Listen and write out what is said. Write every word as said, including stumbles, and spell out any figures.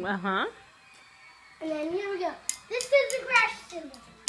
Uh-huh. And then here we go. This is the crash symbol.